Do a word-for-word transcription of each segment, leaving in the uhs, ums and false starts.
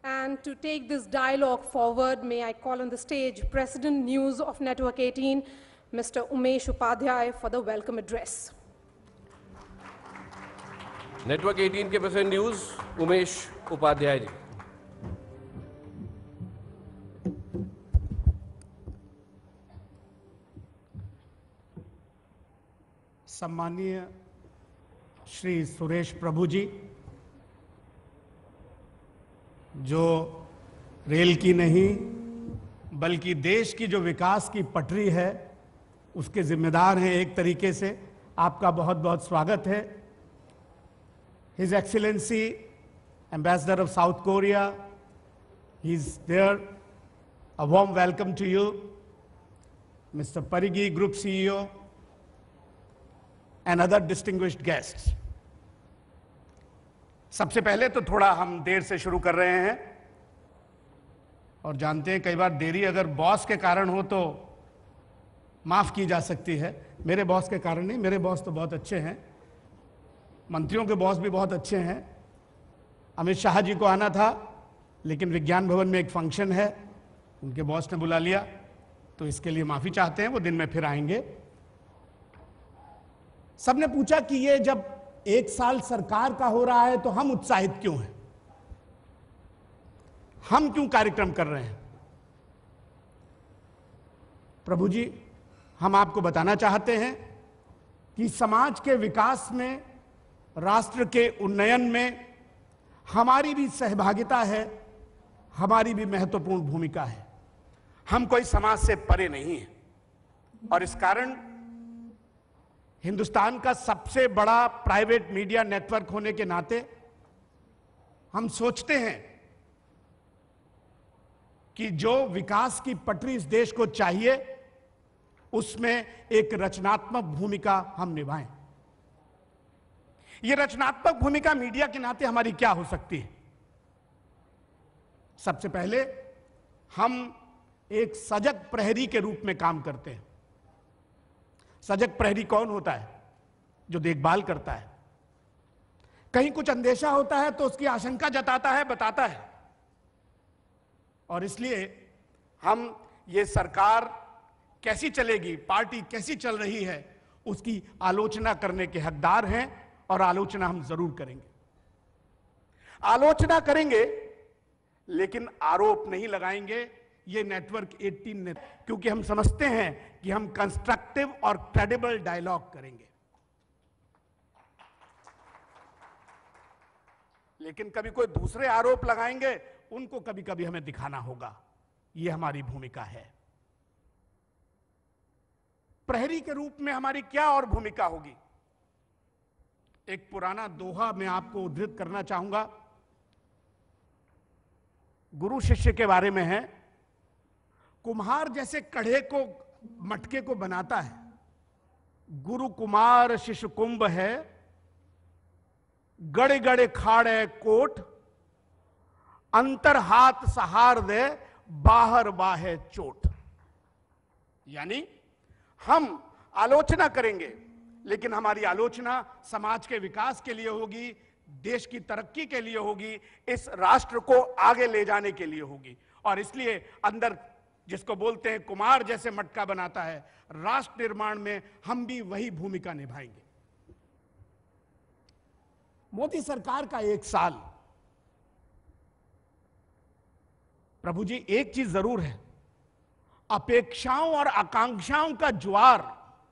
And to take this dialogue forward, may I call on the stage President News of Network eighteen, Mister Umesh Upadhyay, for the welcome address. Network अठारह के president news Umesh Upadhyay ji. सम्मानीय श्री सुरेश प्रभु जी, जो rail की नहीं बल्कि देश की जो विकास की पटरी है उसके जिम्मेदार हैं, एक तरीके से आपका बहुत बहुत स्वागत है। His Excellency Ambassador of South Korea, he's there. A warm welcome to you. Mister Parigi, Group C E O, and other distinguished guests. सबसे पहले तो थोड़ा हम देर से शुरू कर रहे हैं और जानते हैं कई बार देरी अगर बॉस के कारण हो तो माफ की जा सकती है। मेरे बॉस के कारण नहीं, मेरे बॉस तो बहुत अच्छे हैं, मंत्रियों के बॉस भी बहुत अच्छे हैं। अमित शाह जी को आना था लेकिन विज्ञान भवन में एक फंक्शन है, उनके बॉस ने बुला लिया, तो इसके लिए माफी चाहते हैं। वो दिन में फिर आएंगे। सबने पूछा कि ये जब एक साल सरकार का हो रहा है तो हम उत्साहित क्यों हैं, हम क्यों कार्यक्रम कर रहे हैं। प्रभु जी, हम आपको बताना चाहते हैं कि समाज के विकास में, राष्ट्र के उन्नयन में हमारी भी सहभागिता है, हमारी भी महत्वपूर्ण भूमिका है। हम कोई समाज से परे नहीं हैं और इस कारण हिंदुस्तान का सबसे बड़ा प्राइवेट मीडिया नेटवर्क होने के नाते हम सोचते हैं कि जो विकास की पटरी इस देश को चाहिए उसमें एक रचनात्मक भूमिका हम निभाएं। यह रचनात्मक भूमिका मीडिया के नाते हमारी क्या हो सकती है। सबसे पहले हम एक सजग प्रहरी के रूप में काम करते हैं। सजग प्रहरी कौन होता है? जो देखभाल करता है। कहीं कुछ अंदेशा होता है तो उसकी आशंका जताता है, बताता है। और इसलिए हम ये सरकार कैसी चलेगी, पार्टी कैसी चल रही है, उसकी आलोचना करने के हकदार हैं और आलोचना हम जरूर करेंगे। आलोचना करेंगे लेकिन आरोप नहीं लगाएंगे। ये नेटवर्क अठारह ने, क्योंकि हम समझते हैं कि हम कंस्ट्रक्टिव और क्रेडिबल डायलॉग करेंगे। लेकिन कभी कोई दूसरे आरोप लगाएंगे, उनको कभी कभी हमें दिखाना होगा। ये हमारी भूमिका है। प्रहरी के रूप में हमारी क्या और भूमिका होगी? एक पुराना दोहा मैं आपको उद्धृत करना चाहूंगा, गुरु शिष्य के बारे में है। कुम्हार जैसे कढ़े को, मटके को बनाता है, गुरु कुमार शिष्य कुंभ है, गड़े गड़े खाड़े कोट, अंतर हाथ सहार दे, बाहर बाहे चोट। यानी हम आलोचना करेंगे लेकिन हमारी आलोचना समाज के विकास के लिए होगी, देश की तरक्की के लिए होगी, इस राष्ट्र को आगे ले जाने के लिए होगी। और इसलिए अंदर जिसको बोलते हैं कुमार जैसे मटका बनाता है, राष्ट्र निर्माण में हम भी वही भूमिका निभाएंगे। मोदी सरकार का एक साल, प्रभु जी एक चीज जरूर है, अपेक्षाओं और आकांक्षाओं का ज्वार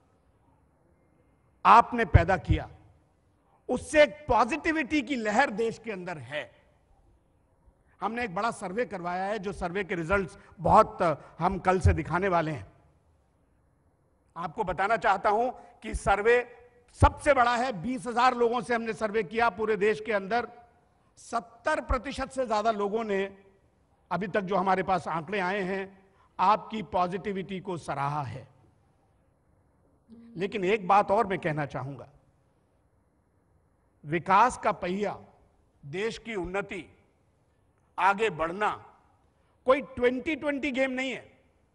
आपने पैदा किया, उससे एक पॉजिटिविटी की लहर देश के अंदर है। हमने एक बड़ा सर्वे करवाया है, जो सर्वे के रिजल्ट्स बहुत हम कल से दिखाने वाले हैं। आपको बताना चाहता हूं कि सर्वे सबसे बड़ा है। बीस हजार लोगों से हमने सर्वे किया पूरे देश के अंदर। सत्तर प्रतिशत से ज्यादा लोगों ने अभी तक जो हमारे पास आंकड़े आए हैं, आपकी पॉजिटिविटी को सराहा है। लेकिन एक बात और मैं कहना चाहूंगा, विकास का पहिया, देश की उन्नति, आगे बढ़ना कोई ट्वेंटी ट्वेंटी गेम नहीं है।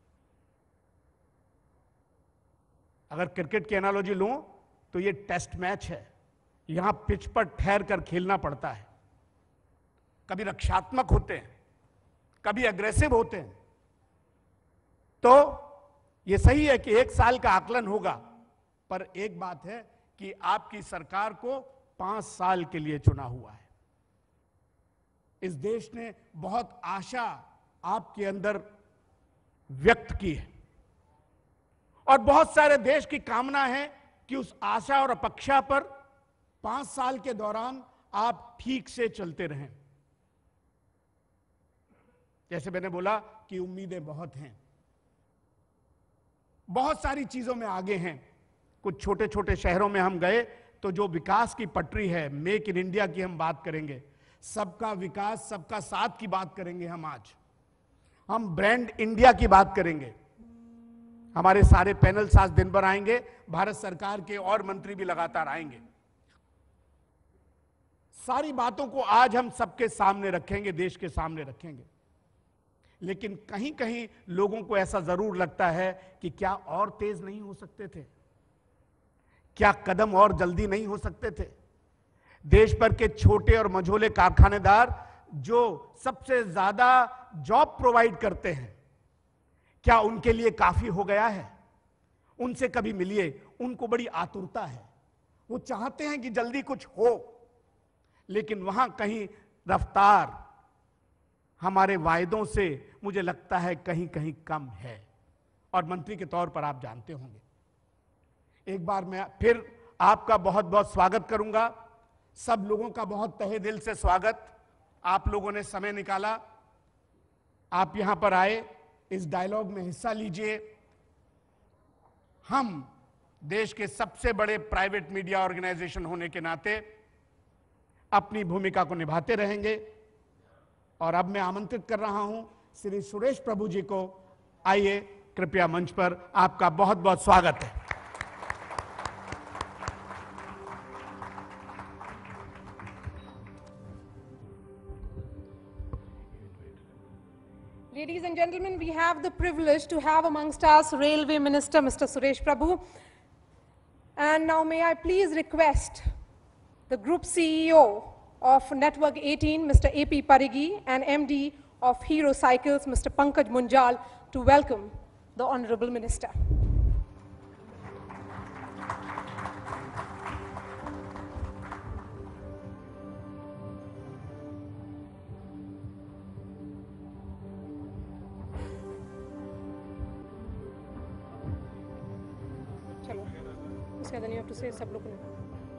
अगर क्रिकेट की एनालॉजी लूं तो ये टेस्ट मैच है। यहां पिच पर ठहर कर खेलना पड़ता है। कभी रक्षात्मक होते हैं, कभी अग्रेसिव होते हैं। तो यह सही है कि एक साल का आकलन होगा, पर एक बात है कि आपकी सरकार को पांच साल के लिए चुना हुआ है। इस देश ने बहुत आशा आपके अंदर व्यक्त की है और बहुत सारे देश की कामना है कि उस आशा और अपेक्षा पर पांच साल के दौरान आप ठीक से चलते रहें। जैसे मैंने बोला कि उम्मीदें बहुत हैं, बहुत सारी चीजों में आगे हैं। कुछ छोटे छोटे शहरों में हम गए तो जो विकास की पटरी है, मेक इन इंडिया की हम बात करेंगे, सबका विकास सबका साथ की बात करेंगे। हम आज हम ब्रांड इंडिया की बात करेंगे। हमारे सारे पैनल्स आज दिन भर आएंगे, भारत सरकार के और मंत्री भी लगातार आएंगे। सारी बातों को आज हम सबके सामने रखेंगे, देश के सामने रखेंगे। लेकिन कहीं कहीं लोगों को ऐसा जरूर लगता है कि क्या और तेज नहीं हो सकते थे, क्या कदम और जल्दी नहीं हो सकते थे। देश भर के छोटे और मझोले कारखानेदार जो सबसे ज्यादा जॉब प्रोवाइड करते हैं, क्या उनके लिए काफी हो गया है? उनसे कभी मिलिए, उनको बड़ी आतुरता है, वो चाहते हैं कि जल्दी कुछ हो, लेकिन वहां कहीं रफ्तार हमारे वायदों से मुझे लगता है कहीं कहीं कम है। और मंत्री के तौर पर आप जानते होंगे। एक बार मैं फिर आपका बहुत बहुत स्वागत करूंगा। सब लोगों का बहुत तहे दिल से स्वागत। आप लोगों ने समय निकाला, आप यहां पर आए, इस डायलॉग में हिस्सा लीजिए। हम देश के सबसे बड़े प्राइवेट मीडिया ऑर्गेनाइजेशन होने के नाते अपनी भूमिका को निभाते रहेंगे। और अब मैं आमंत्रित कर रहा हूं श्री सुरेश प्रभु जी को। आइए कृपया मंच पर, आपका बहुत बहुत स्वागत है। Ladies and gentlemen, we have the privilege to have amongst us Railway Minister Mister Suresh Prabhu. And now may I please request the Group C E O of Network eighteen, Mister A P Parigi, and M D of Hero Cycles, Mister Pankaj Munjal, to welcome the Honorable Minister. Then you have to say सब लोगों ने।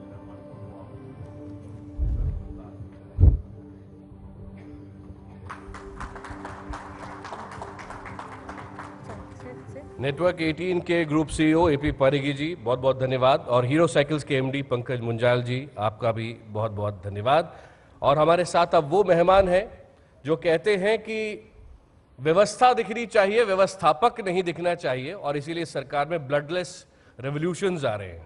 Network अठारह के group CEO AP Parigi ji, बहुत बहुत धन्यवाद। और Hero cycles के एमडी पंकज मुंजाल जी, आपका भी बहुत बहुत धन्यवाद। और हमारे साथ अब वो मेहमान हैं जो कहते हैं कि व्यवस्था दिखनी चाहिए, व्यवस्थापक नहीं दिखना चाहिए, और इसीलिए सरकार में ब्लडलेस रेवोल्यूशंस आ रहे हैं।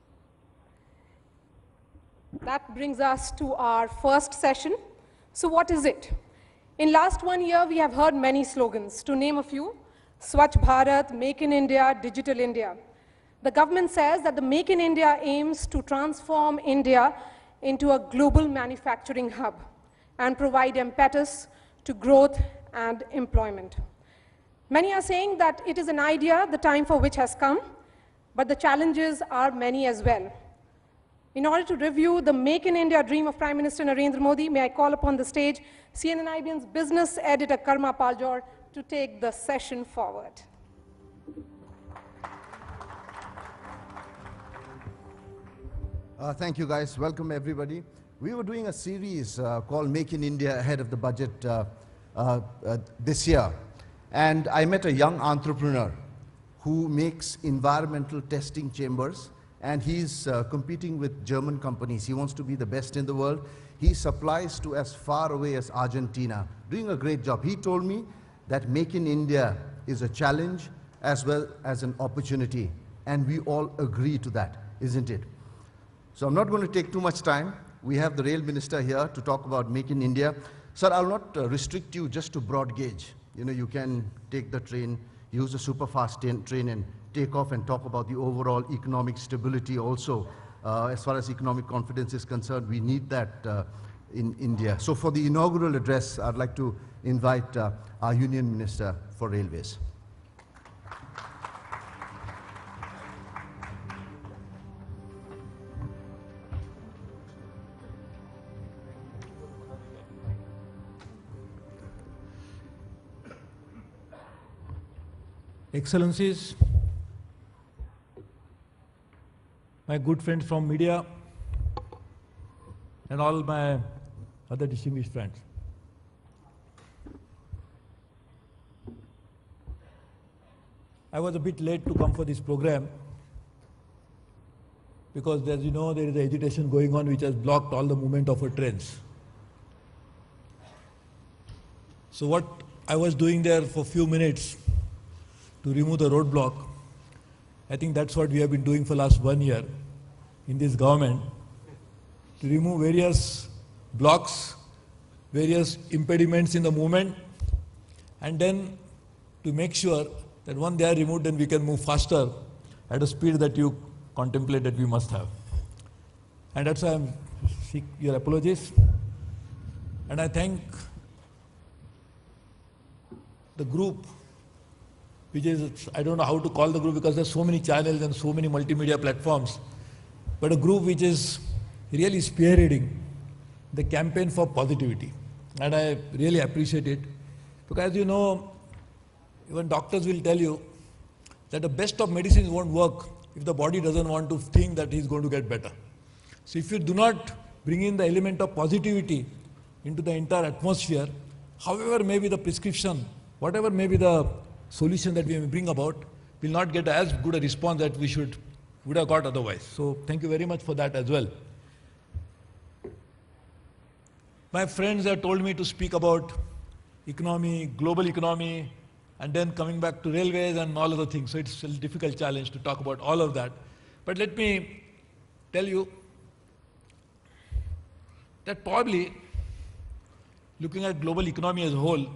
That brings us to our first session. So what is it? In last one year, we have heard many slogans. To name a few: Swachh Bharat, Make in India, Digital India. The government says that the Make in India aims to transform India into a global manufacturing hub and provide impetus to growth and employment. Many are saying that it is an idea, the time for which has come, but the challenges are many as well. In order to review the Make in India dream of Prime Minister Narendra Modi, may I call upon the stage C N N I B N's business editor Karma Paljor to take the session forward. Uh, thank you, guys. Welcome, everybody. We were doing a series uh, called Make in India ahead of the budget uh, uh, uh, this year. And I met a young entrepreneur who makes environmental testing chambers. And he's uh, competing with German companies. He wants to be the best in the world. He supplies to as far away as Argentina, doing a great job. He told me that Make in India is a challenge as well as an opportunity. And we all agree to that, isn't it? So I'm not going to take too much time. We have the Rail Minister here to talk about Make in India. Sir, I'll not uh, restrict you just to broad gauge. You know, you can take the train, use a super fast train and take off and talk about the overall economic stability also. Uh, as far as economic confidence is concerned, we need that uh, in India. So for the inaugural address, I'd like to invite uh, our Union Minister for Railways. Excellencies, my good friends from media, and all my other distinguished friends. I was a bit late to come for this program because, as you know, there is agitation going on which has blocked all the movement of our trains. So what I was doing there for a few minutes to remove the roadblock, I think that's what we have been doing for the last one year in this government, to remove various blocks, various impediments in the movement, and then to make sure that when they are removed, then we can move faster at a speed that you contemplate that we must have. And that's why I seek your apologies. And I thank the group, which is, I don't know how to call the group because there's so many channels and so many multimedia platforms, but a group which is really spearheading the campaign for positivity. And I really appreciate it, because as you know, even doctors will tell you that the best of medicines won't work if the body doesn't want to think that he's going to get better. So if you do not bring in the element of positivity into the entire atmosphere, however may be the prescription, whatever may be the solution that we may bring about, will not get as good a response that we should would have got otherwise. So thank you very much for that as well. My friends have told me to speak about economy, global economy, and then coming back to railways and all other things. So it's a difficult challenge to talk about all of that. But let me tell you that probably, looking at global economy as a whole,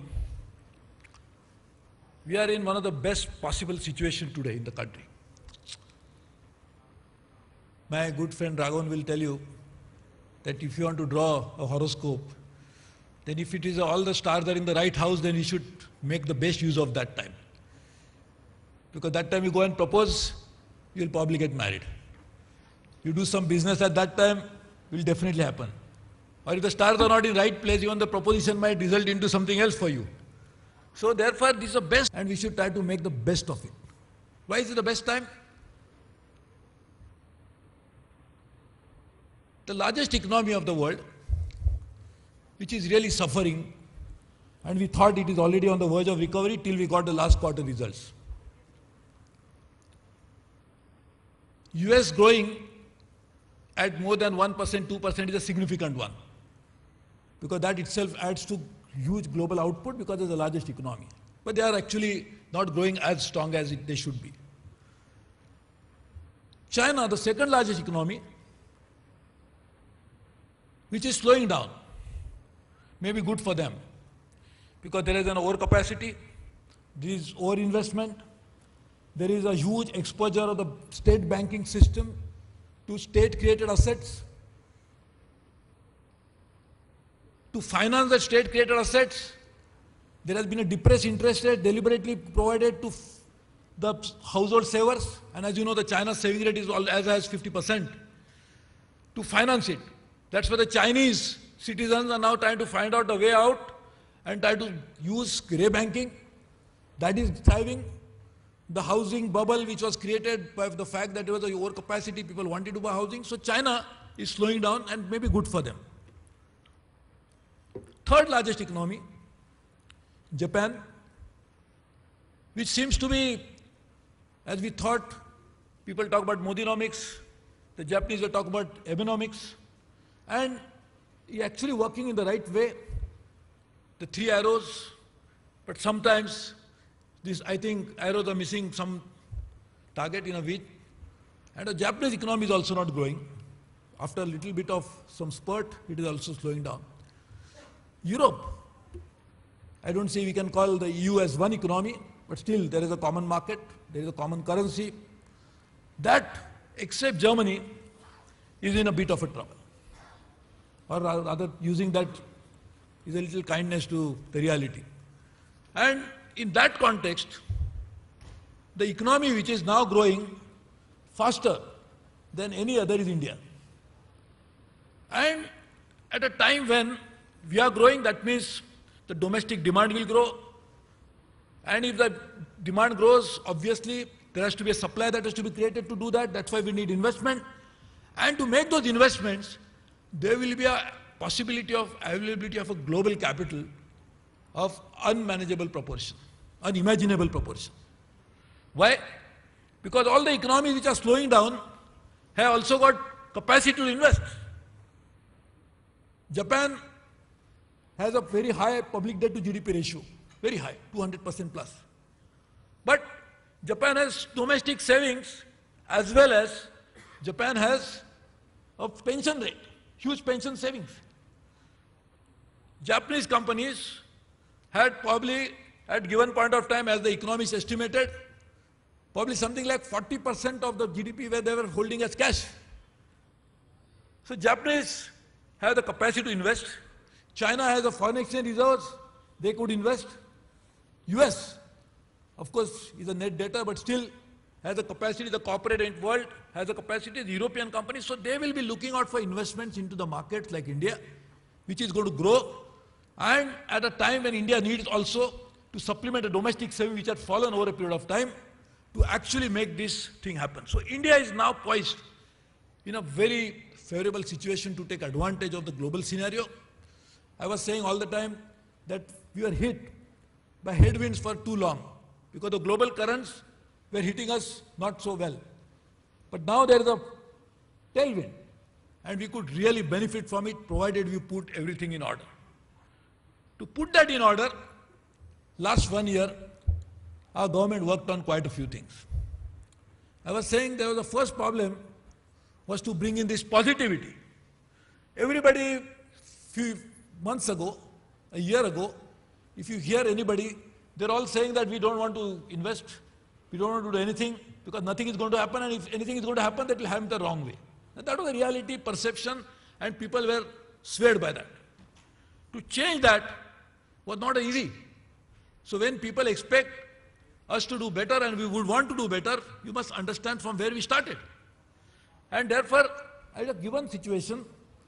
we are in one of the best possible situations today in the country. My good friend Raghavan will tell you that if you want to draw a horoscope, then if it is all the stars are in the right house, then you should make the best use of that time. Because that time you go and propose, you'll probably get married. You do some business at that time, will definitely happen. Or if the stars are not in the right place, even the proposition might result into something else for you. So therefore, this is the best, and we should try to make the best of it. Why is it the best time? The largest economy of the world, which is really suffering, and we thought it is already on the verge of recovery till we got the last quarter results. U S growing at more than one percent, two percent is a significant one, because that itself adds to huge global output because it's the largest economy. But they are actually not growing as strong as it, they should be. China, the second largest economy, which is slowing down, may be good for them, because there is an overcapacity, there is overinvestment, there is a huge exposure of the state banking system to state-created assets. To finance the state-created assets, there has been a depressed interest rate deliberately provided to the household savers, and as you know, the China's saving rate is as high as fifty percent. To finance it, that's why the Chinese citizens are now trying to find out the way out and try to use grey banking. That is thriving. The housing bubble, which was created by the fact that there was an overcapacity, people wanted to buy housing. So China is slowing down and may be good for them. Third largest economy, Japan, which seems to be, as we thought, people talk about Modinomics, the Japanese will talk about Abenomics, and actually working in the right way, the three arrows, but sometimes this, I think, arrows are missing some target in a week. And the Japanese economy is also not growing. After a little bit of some spurt, it is also slowing down. Europe, I don't say we can call the E U as one economy, but still there is a common market, there is a common currency. That, except Germany, is in a bit of a trouble. Or rather, using that is a little kindness to the reality. And in that context, the economy which is now growing faster than any other is India. And at a time when we are growing, that means the domestic demand will grow. And if the demand grows, obviously there has to be a supply that has to be created to do that. That's why we need investment. And to make those investments, there will be a possibility of availability of a global capital of unmanageable proportion, unimaginable proportion. Why? Because all the economies which are slowing down have also got capacity to invest. Japan has a very high public debt to G D P ratio, very high, two hundred percent plus. But Japan has domestic savings as well as Japan has a pension rate, huge pension savings. Japanese companies had probably at given point of time, as the economists estimated, probably something like forty percent of the G D P where they were holding as cash. So Japanese have the capacity to invest. China has a foreign exchange reserves, they could invest. U S, of course, is a net debtor, but still has the capacity, the corporate world has the capacity, the European companies, so they will be looking out for investments into the markets like India, which is going to grow. And at a time when India needs also to supplement the domestic savings which had fallen over a period of time to actually make this thing happen. So India is now poised in a very favorable situation to take advantage of the global scenario. I was saying all the time that we were hit by headwinds for too long because the global currents were hitting us not so well. But now there is a tailwind and we could really benefit from it provided we put everything in order. To put that in order, last one year, our government worked on quite a few things. I was saying there was the first problem was to bring in this positivity. Everybody, few months ago, a year ago, if you hear anybody, they're all saying that we don't want to invest, we don't want to do anything because nothing is going to happen, and if anything is going to happen, that will happen the wrong way. And that was the reality, perception, and people were swayed by that. To change that was not easy. So when people expect us to do better and we would want to do better, you must understand from where we started. And therefore, at a given situation,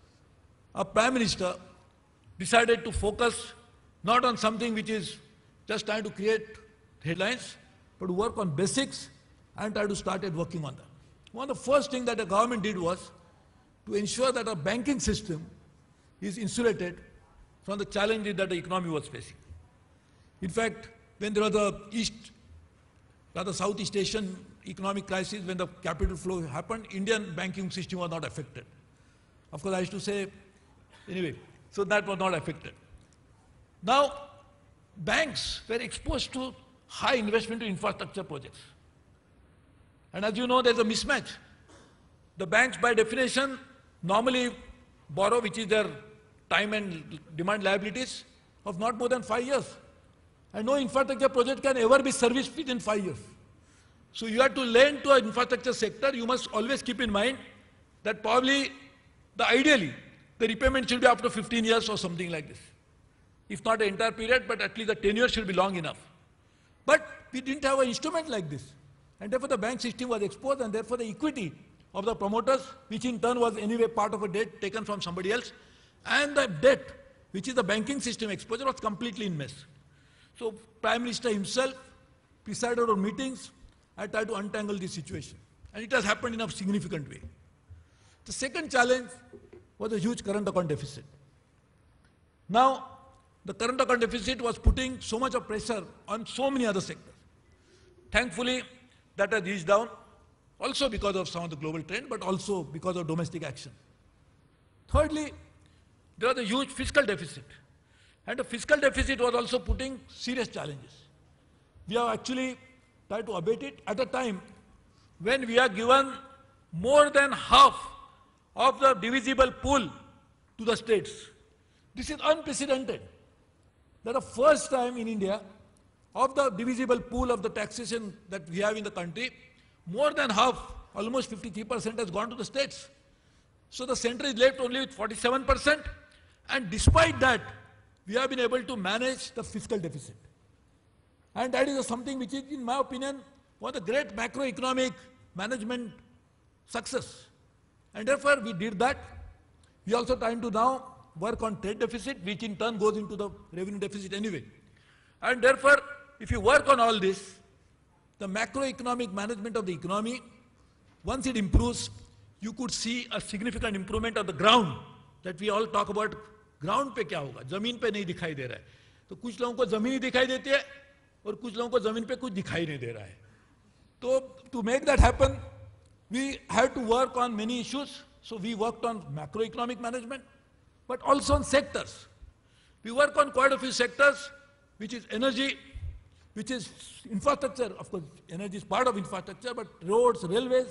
a Prime Minister decided to focus not on something which is just trying to create headlines, but to work on basics and try to start working on that. One of the first things that the government did was to ensure that our banking system is insulated from the challenges that the economy was facing. In fact, when there was the East, rather Southeast Asian economic crisis, when the capital flow happened, Indian banking system was not affected. Of course, I used to say, anyway, so that was not affected. Now, banks were exposed to high investment in infrastructure projects. And as you know, there's a mismatch. The banks, by definition, normally borrow, which is their time and demand liabilities, of not more than five years. And no infrastructure project can ever be serviced within five years. So you have to lend to an infrastructure sector, you must always keep in mind that probably, the ideally, the repayment should be after fifteen years or something like this. If not the entire period, but at least the tenure should be long enough. But we didn't have an instrument like this. And therefore the bank system was exposed, and therefore the equity of the promoters, which in turn was anyway part of a debt taken from somebody else, and the debt, which is the banking system exposure, was completely in mess. So Prime Minister himself presided over meetings and tried to untangle this situation. And it has happened in a significant way. The second challenge was a huge current account deficit. Now, the current account deficit was putting so much of pressure on so many other sectors. Thankfully, that has eased down, also because of some of the global trend, but also because of domestic action. Thirdly, there was a huge fiscal deficit. And the fiscal deficit was also putting serious challenges. We have actually tried to abate it at a time when we are given more than half of the divisible pool to the states. This is unprecedented. That the first time in India, of the divisible pool of the taxation that we have in the country, more than half, almost fifty-three percent has gone to the states. So the center is left only with forty-seven percent, and despite that, we have been able to manage the fiscal deficit. And that is something which is, in my opinion, one of the great macroeconomic management success. And therefore, we did that. We also trying to now work on trade deficit, which in turn goes into the revenue deficit anyway. And therefore, if you work on all this, the macroeconomic management of the economy, once it improves, you could see a significant improvement on the ground that we all talk about. Ground पे क्या होगा? जमीन पे नहीं दिखाई दे रहा है. तो कुछ लोगों को जमीन ही दिखाई देती है और कुछ लोगों को जमीन पे कुछ दिखाई नहीं दे रहा है. तो to make that happen, we had to work on many issues. So we worked on macroeconomic management, but also on sectors. We work on quite a few sectors, which is energy, which is infrastructure. Of course, energy is part of infrastructure, but roads, railways.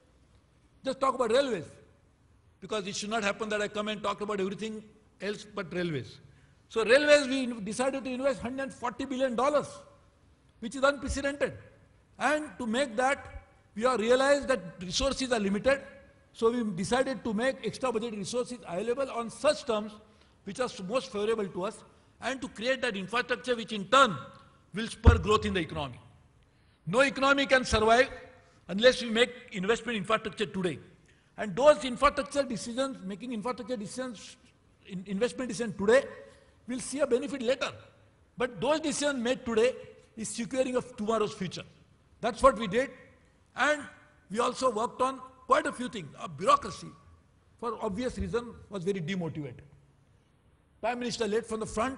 Just talk about railways, because it should not happen that I come and talk about everything else but railways. So railways, we decided to invest one hundred forty billion dollars, which is unprecedented. And to make that, we have realized that resources are limited. So we decided to make extra budget resources available on such terms which are most favorable to us, and to create that infrastructure which in turn will spur growth in the economy. No economy can survive unless we make investment infrastructure today. And those infrastructure decisions, making infrastructure decisions, in investment decisions today, will see a benefit later. But those decisions made today is securing of tomorrow's future. That's what we did. And we also worked on quite a few things. Our bureaucracy, for obvious reason, was very demotivated. Prime Minister led from the front,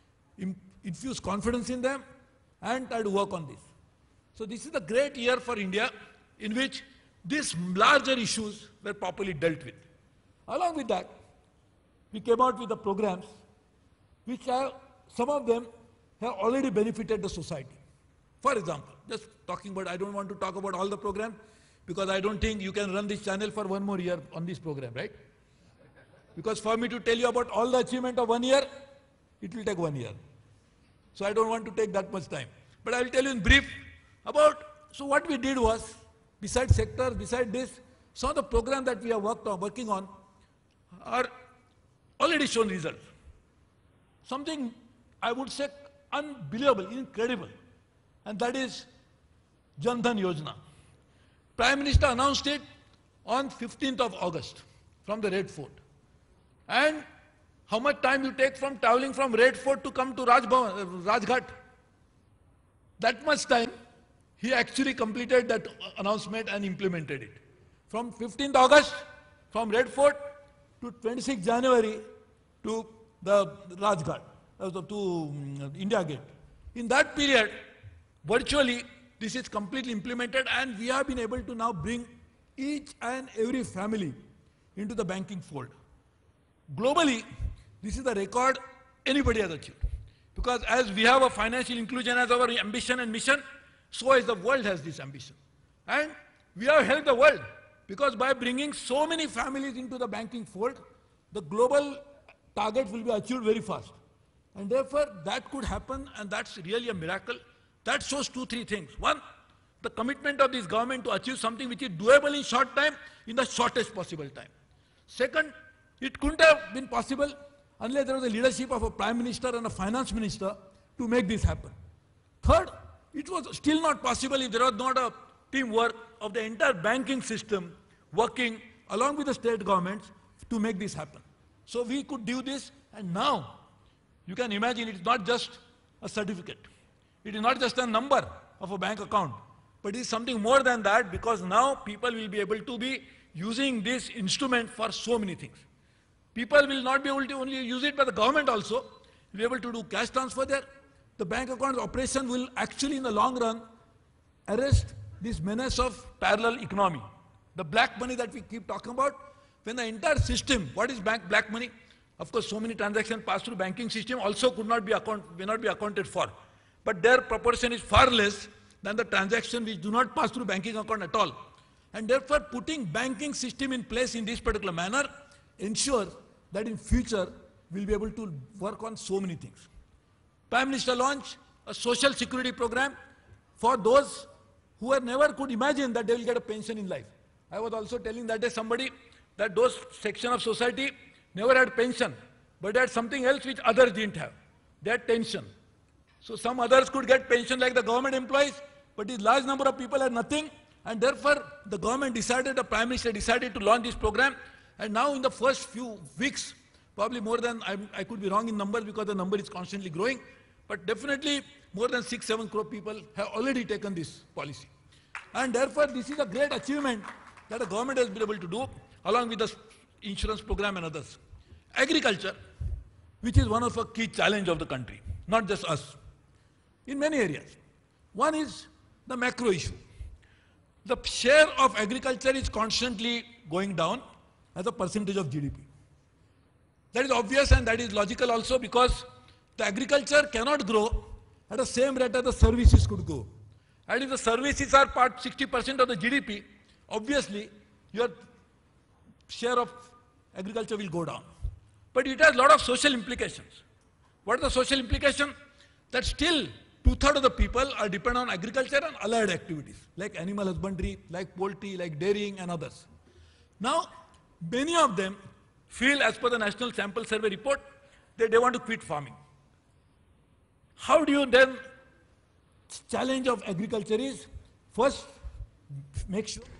infused confidence in them, and tried to work on this. So this is a great year for India, in which these larger issues were properly dealt with. Along with that, we came out with the programs which have, some of them have already benefited the society. For example, just talking about, I don't want to talk about all the programs, because I don't think you can run this channel for one more year on this program, right? Because for me to tell you about all the achievement of one year, it will take one year. So I don't want to take that much time. But I will tell you in brief about, so what we did was, besides sectors, besides this, some of the programs that we have worked on, working on are already shown results. Something I would say unbelievable, incredible, and that is Jan Dhan Yojana. Prime Minister announced it on fifteenth of August from the Red Fort. And how much time you take from traveling from Red Fort to come to Raj Bhavan, Rajghat? That much time, he actually completed that announcement and implemented it. From fifteenth August, from Red Fort to twenty-sixth January to the Rajghat, uh, to um, India Gate. In that period, virtually, this is completely implemented, and we have been able to now bring each and every family into the banking fold. Globally, this is the record anybody has achieved. Because as we have a financial inclusion as our ambition and mission, so as the world has this ambition. And we have helped the world, because by bringing so many families into the banking fold, the global target will be achieved very fast. And therefore, that could happen, and that's really a miracle. That shows two, three things. One, the commitment of this government to achieve something which is doable in short time, in the shortest possible time. Second, it couldn't have been possible unless there was a leadership of a prime minister and a finance minister to make this happen. Third, it was still not possible if there was not a teamwork of the entire banking system working along with the state governments to make this happen. So we could do this, and now you can imagine it's not just a certificate. It is not just a number of a bank account, but it is something more than that, because now people will be able to be using this instrument for so many things. People will not be able to only use it, but the government also will be able to do cash transfer there. The bank account operation will actually in the long run arrest this menace of parallel economy. The black money that we keep talking about, when the entire system, what is bank black money? Of course, so many transactions pass through banking system also could not be account, may not be accounted for. But their proportion is far less than the transactions which do not pass through banking account at all. And therefore, putting banking system in place in this particular manner ensures that in future we'll be able to work on so many things. Prime Minister launched a social security program for those who were never could imagine that they will get a pension in life. I was also telling that day somebody that those section of society never had pension, but they had something else which others didn't have. they had tension. So some others could get pension like the government employees, but this large number of people had nothing, and therefore the government decided, the Prime Minister decided to launch this program, and now in the first few weeks, probably more than, I, I could be wrong in numbers because the number is constantly growing, but definitely more than six, seven crore people have already taken this policy. And therefore this is a great achievement that the government has been able to do, along with the insurance program and others. Agriculture, which is one of the key challenges of the country, not just us, in many areas. One is the macro issue. The share of agriculture is constantly going down as a percentage of G D P. That is obvious and that is logical also, because the agriculture cannot grow at the same rate as the services could grow. And if the services are part sixty percent of the G D P, obviously your share of agriculture will go down. But it has a lot of social implications. What is the social implication? That still two-thirds of the people are dependent on agriculture and allied activities, like animal husbandry, like poultry, like dairying and others. Now, many of them feel, as per the National Sample Survey report, that they want to quit farming. How do you then, challenge of agriculture is, first, make sure